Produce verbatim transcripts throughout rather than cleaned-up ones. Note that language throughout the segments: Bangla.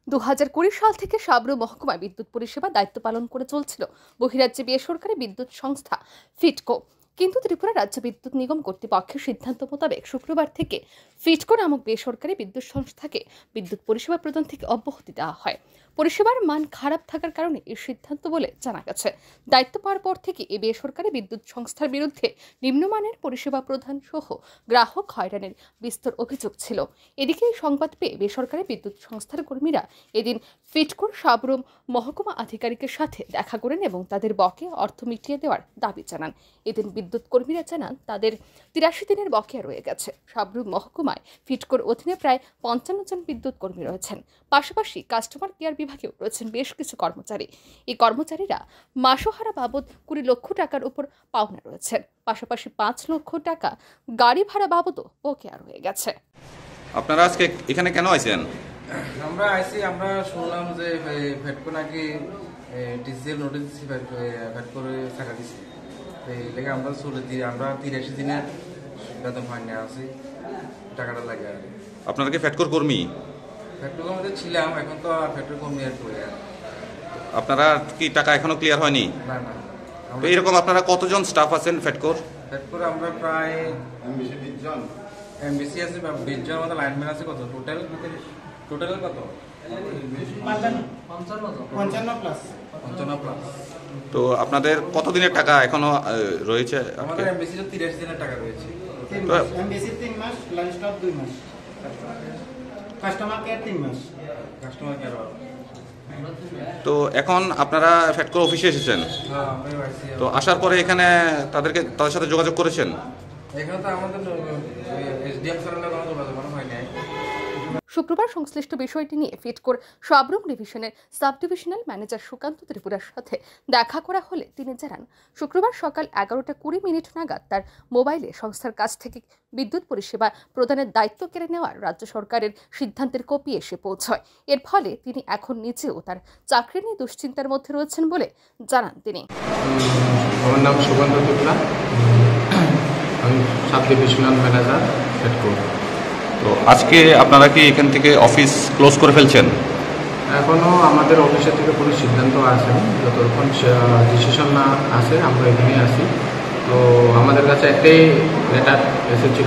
দু হাজার কুড়ি সাল থেকে সাবরু মহকুমায় বিদ্যুৎ পরিষেবা দায়িত্ব পালন করে চলছিল বহিরাজ্যে বেসরকারি বিদ্যুৎ সংস্থা ফিটকো। কিন্তু ত্রিপুরা রাজ্য বিদ্যুৎ নিগম কর্তৃপক্ষের সিদ্ধান্ত মোতাবেক শুক্রবার থেকে ফিটকো নামক বেসরকারি বিদ্যুৎ সংস্থাকে বিদ্যুৎ পরিষেবা প্রদান থেকে অব্যাহতি দেওয়া হয়। পরিষেবার মান খারাপ থাকার কারণে এই সিদ্ধান্ত বলে জানা গেছে। দায়িত্ব পাওয়ার পর থেকে এই বেসরকারি বিদ্যুৎ সংস্থার বিরুদ্ধে নিম্নমানের পরিষেবা প্রদান সহ গ্রাহক হয়রানির বিস্তর অভিযোগ ছিল। এদিকে এই সংবাদ পেয়ে বেসরকারি বিদ্যুৎ সংস্থার কর্মীরা এদিন ফিটকোর সাবরুম মহকুমা আধিকারিকের সাথে দেখা করেন এবং তাদের বকেয়া অর্থ মিটিয়ে দেওয়ার দাবি জানান। এদিন বিদ্যুৎ কর্মীরা জানান তাদের তিরাশি দিনের বকেয়া রয়ে গেছে। সাবরুম মহকুমায় ফিটকোর অধীনে প্রায় পঞ্চান্ন জন বিদ্যুৎ কর্মী রয়েছেন। পাশাপাশি কাস্টমার কেয়ার বিভাগেও রয়েছেন বেশ কিছু কর্মচারী। এই কর্মচারীরা মাসোহারা বাবদ কুড়ি লক্ষ টাকার উপর পাওনা রয়েছেন। পাশাপাশি পাঁচ লক্ষ টাকা গাড়ি ভাড়া বাবদও বকেয়া রয়ে গেছে। আপনারা আজকে এখানে কেন আইছেন? আমরা আইসি আমরা শুনলাম যে ফেটকো নাকি টিসিএল নোটিস ফেট করে টাকা দিচ্ছে। এই লেগে আমরা চলে দিই আমরা তিরাশি দিনের বেতন ফাইনে আছি, টাকাটা লাগে আর আপনারা কি ফেটকোর কর্মী? ফেটকোর মধ্যে ছিলাম, এখন তো ফেটকোর কর্মী আর করে। আপনারা কি টাকা এখনো ক্লিয়ার হয়নি? না না। তো এরকম আপনারা কতজন স্টাফ আছেন ফেটকোর? ফেটকোর আমরা প্রায় এমবিসি বিশ জন এমবিসি আছে, বিশ জন আমাদের লাইনম্যান আছে। কত টোটাল টোটাল কত? পঞ্চান্ন প্লাস। তো আপনাদের কতদিনের টাকা এখনো রয়েছে? আমাদের এমবিসি তিরাশি দিনের টাকা রয়েছে। এমবিসি তিন মাস, লাইন স্টাফ দুই মাস, কাস্টমার কেয়ার তিন মাস। কাস্টমার কেয়ার তো এখন আপনারা ফেটকোর অফিসে এসেছেন? হ্যাঁ, আমরা আইসি। তো আসার পরে এখানে তাদেরকে তাদের সাথে যোগাযোগ করেছেন? এখানে তো আমাদের এসডিএম স্যারের কোনো যোগাযোগ করা হয়নি। শুক্রবার সংশ্লিষ্ট বিষয়টি নিয়ে ফিটকোর সাবরুম ডিভিশনের সাব ডিভিশনাল ম্যানেজার সুকান্ত ত্রিপুরার সাথে দেখা করা হলে তিনি জানান, শুক্রবার সকাল এগারোটা কুড়ি মিনিট নাগাদ তার মোবাইলে সংস্থার কাছ থেকে বিদ্যুৎ পরিষেবা প্রদানের দায়িত্ব কেড়ে নেওয়ার রাজ্য সরকারের সিদ্ধান্তের কপি এসে পৌঁছয়। এর ফলে তিনি এখন নিজেও তার চাকরি নিয়ে দুশ্চিন্তার মধ্যে রয়েছেন বলে জানান তিনি। আমার নাম সুকান্ত ত্রিপুরা, আমি সাব ডিভিশনাল ম্যানেজার ফিটকো। তো আজকে আপনারা কি এখান থেকে অফিস ক্লোজ করে ফেলছেন? এখনও আমাদের অফিসের থেকে কোনো সিদ্ধান্ত আসেনি, যতক্ষণ ডিসিশন না আসে আমরা এখানেই আসি। তো আমাদের কাছে একটাই লেটার এসেছিল,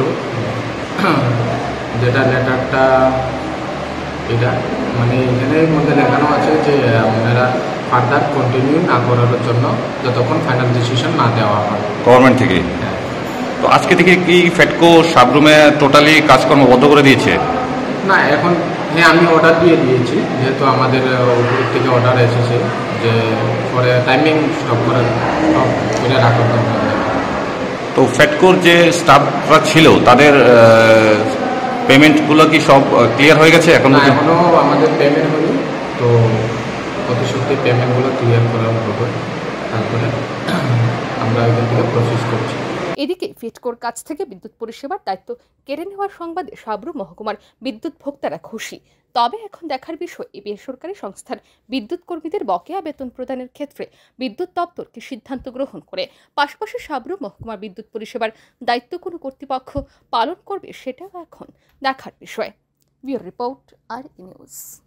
যেটা লেটারটা এটা মানে এখানের মধ্যে লেখানো আছে যে আপনারা ফার্দার কন্টিনিউ না করার জন্য যতক্ষণ ফাইনাল ডিসিশন না দেওয়া হয় গভর্নমেন্ট থেকে। হ্যাঁ। তো আজকে থেকে কি ফেটকো সাবরুমে টোটালি কাজকর্ম বন্ধ করে দিয়েছে? না, এখন হ্যাঁ আমি অর্ডার দিয়ে দিয়েছি, যেহেতু আমাদের উপর থেকে অর্ডার এসেছে যে পরে টাইমিং স্টপ করার স্টপ করে রাখার দরকার। তো ফেটকোর যে স্টাফরা ছিল তাদের পেমেন্টগুলো কি সব ক্লিয়ার হয়ে গেছে? এখন এখনও আমাদের পেমেন্ট হয়নি, তো অতি সত্যি পেমেন্টগুলো ক্লিয়ার করা হবে, তারপরে আমরা এখান থেকে প্রসেস করছি। এদিকে ফিটকোর কাছ থেকে বিদ্যুৎ পরিষেবার দায়িত্ব কেড়ে নেওয়ার সংবাদে সাবরু মহকুমার বিদ্যুৎ ভোক্তারা খুশি। তবে এখন দেখার বিষয় এই বেসরকারি সংস্থার বিদ্যুৎ কর্মীদের বকেয়া বেতন প্রদানের ক্ষেত্রে বিদ্যুৎ দপ্তর কি সিদ্ধান্ত গ্রহণ করে। পাশাপাশি সাবরু মহকুমার বিদ্যুৎ পরিষেবার দায়িত্ব কোনো কর্তৃপক্ষ পালন করবে সেটাও এখন দেখার বিষয়। ব্যুরো রিপোর্ট, আর ই নিউজ।